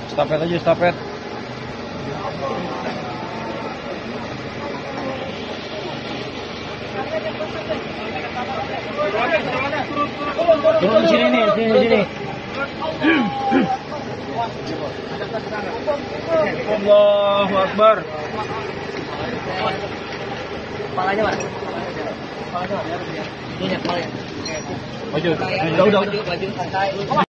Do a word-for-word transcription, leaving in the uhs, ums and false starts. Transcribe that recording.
Stafet aja, stafet. Turun sini nih, sini sini. Allahu Akbar. Kepalanya, Pak. Kepalanya, Pak. Ini kepalanya. Maju. Udah, udah, udah. Maju, santai.